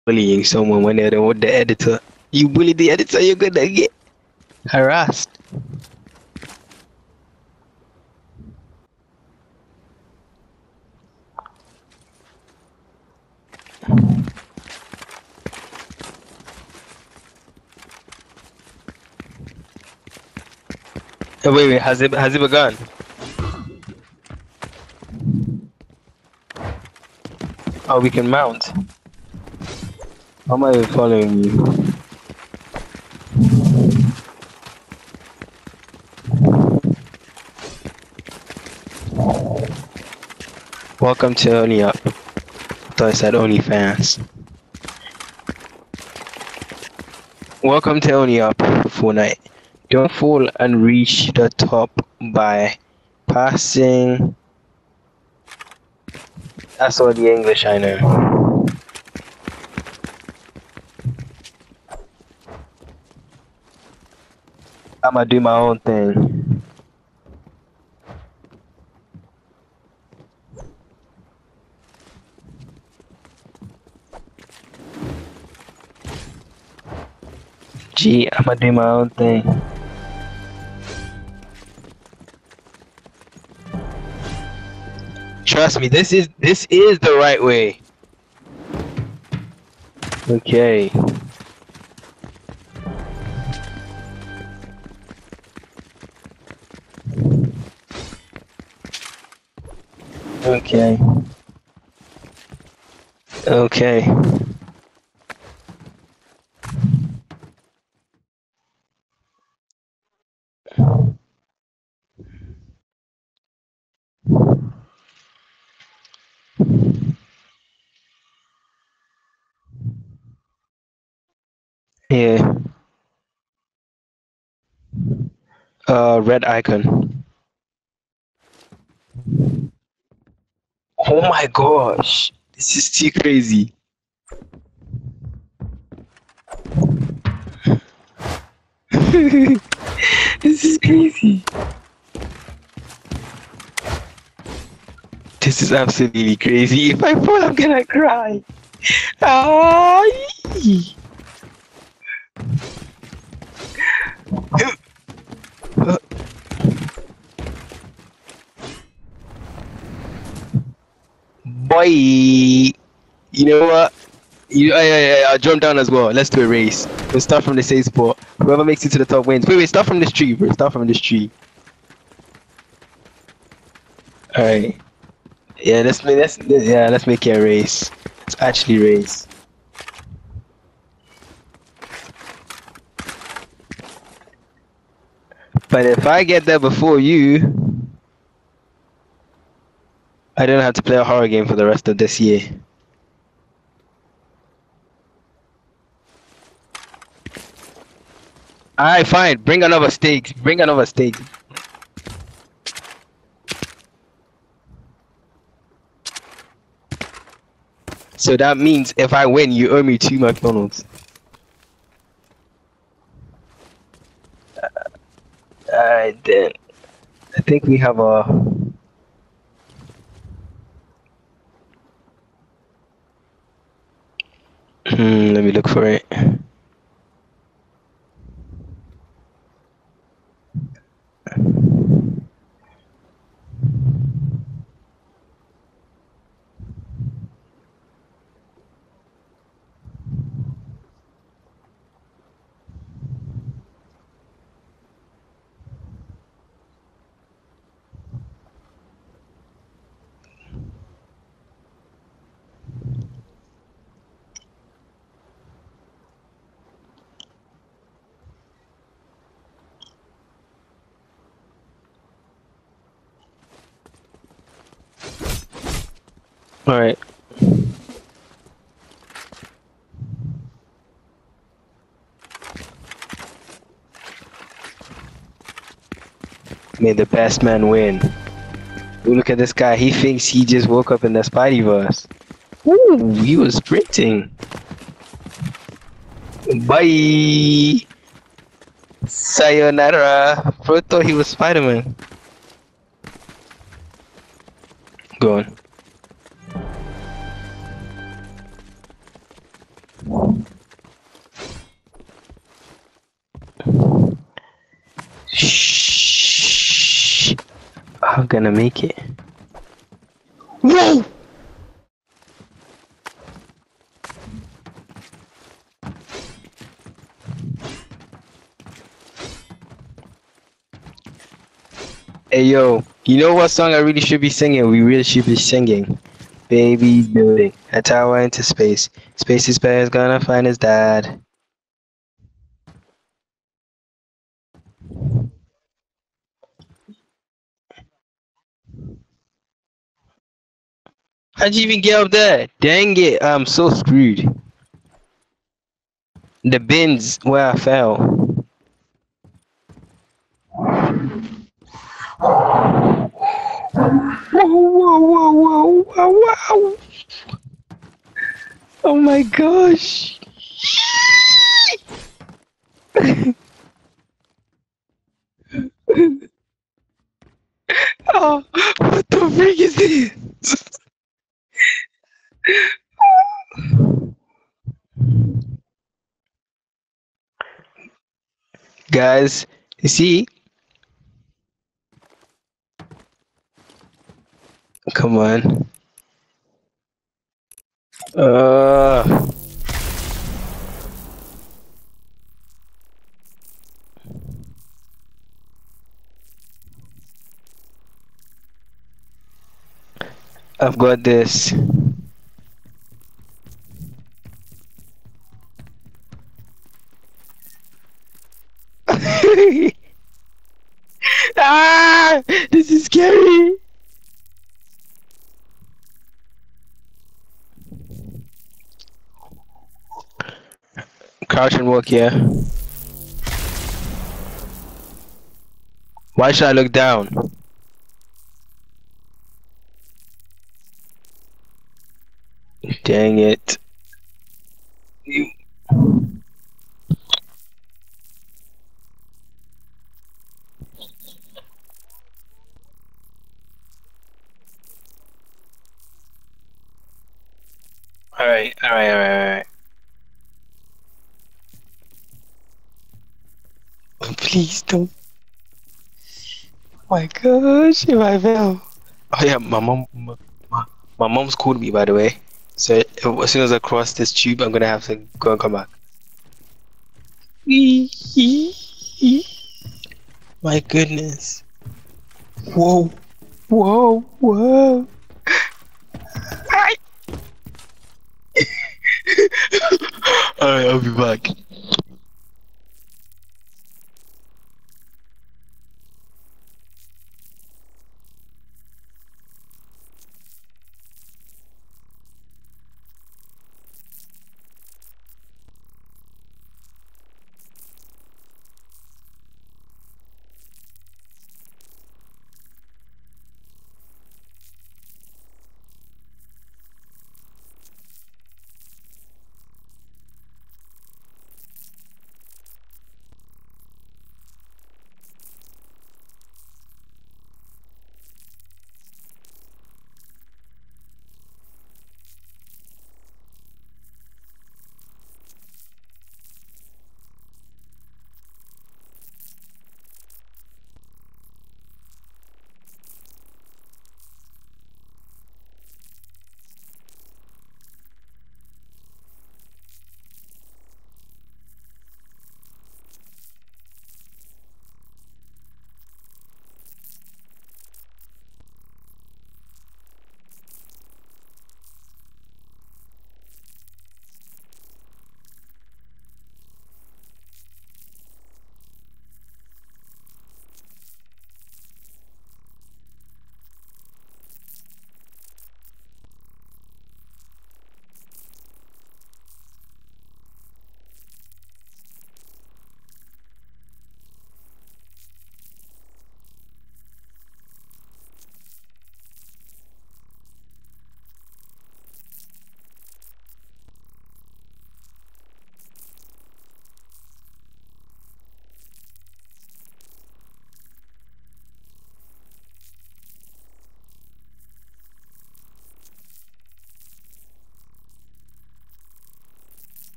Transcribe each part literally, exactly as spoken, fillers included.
bullying someone when they're the, the editor. You bully the editor, you're gonna get harassed. Oh, wait, wait, has it has it begun? Oh, we can mount. How am I following you? Welcome to Only Up. I thought I said OnlyFans. Welcome to Only Up, Fortnite. Don't fall and reach the top by passing. That's all the English I know. I'ma do my own thing. Gee, I'ma do my own thing. Trust me, this is this is the right way. Okay. Okay. Okay. Yeah. Uh, red icon. Oh my gosh, this is too crazy. This is crazy. This is absolutely crazy. If I fall, I'm gonna cry. Ah, boy, you know what? You, yeah, yeah, yeah, I'll jump down as well. Let's do a race. We'll start from the same spot. Whoever makes it to the top wins. Wait, wait, start from this tree, bro. Start from this tree. All right. Yeah, let's make let's yeah, let's make it a race. Let's actually race. But if I get there before you, I don't have to play a horror game for the rest of this year. Alright, fine. Bring another stake. Bring another stake. So that means if I win, you owe me two McDonald's. Uh, Alright then. I think we have a. Hmm, let me look for it. Alright. May the best man win. Ooh, look at this guy. He thinks he just woke up in the Spideyverse. Ooh, he was sprinting. Bye. Sayonara. Bro thought he was Spider-Man. Go on. Shh. I'm gonna make it. Whoa! Hey yo, you know what song I really should be singing? We really should be singing. Baby building a tower into space. Space's bear's gonna find his dad. How'd you even get up there? Dang it, I'm so screwed. The bins where I fell. Whoa, whoa, whoa, whoa, whoa, wow. Oh my gosh. Oh, what the freak is this? Guys, you see? Come on. Uh, I've got this. Ah, this is scary. Crouch and walk here. Why should I look down? Dang it. You- Alright, alright, alright, alright. Please don't. Oh my gosh, if I fell. Oh yeah, my mom, my, my my mom's called me by the way. So if, as soon as I cross this tube, I'm gonna have to go and come back. My goodness. Whoa, whoa, whoa. Alright, I'll be back.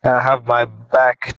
I have my back